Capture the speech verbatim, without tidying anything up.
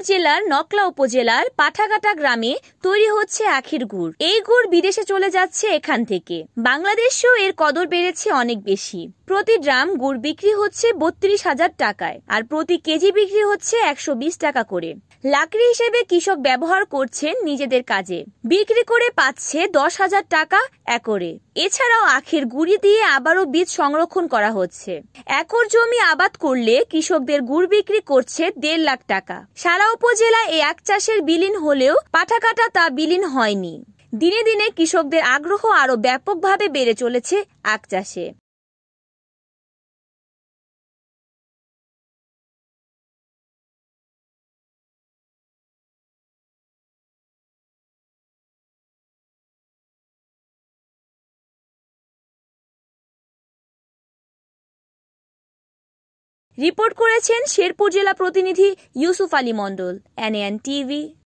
জেলার নকলা উপজেলার পাঠাঘাটা গ্রামে তৈরি হচ্ছে আখের গুড়। এই গুড় বিদেশে চলে যাচ্ছে এখান থেকে। বাংলাদেশেও এর কদর বেড়েছে অনেক বেশি। প্রতি ড্রাম গুড় বিক্রি হচ্ছে বত্রিশ হাজার টাকায়, আর প্রতি কেজি বিক্রি হচ্ছে একশো বিশ টাকা করে। লাকড়ি হিসেবে কৃষক ব্যবহার করছেন নিজেদের কাজে, বিক্রি করে পাচ্ছে দশ হাজার টাকা একরে। এছাড়াও আখের গুড়ি দিয়ে আবারও বীজ সংরক্ষণ করা হচ্ছে। একর জমি আবাদ করলে কৃষকদের গুড় বিক্রি করছে দেড় লাখ টাকা। সারা উপজেলা এই আখ চাষের বিলীন হলেও পাঠাঘাটা তা বিলীন হয়নি। দিনে দিনে কৃষকদের আগ্রহ আরো ব্যাপকভাবে বেড়ে চলেছে আখ চাষে। রিপোর্ট করেছেন শেরপুর জেলা প্রতিনিধি ইউসুফ আলী মন্ডল, এনএন টিভি।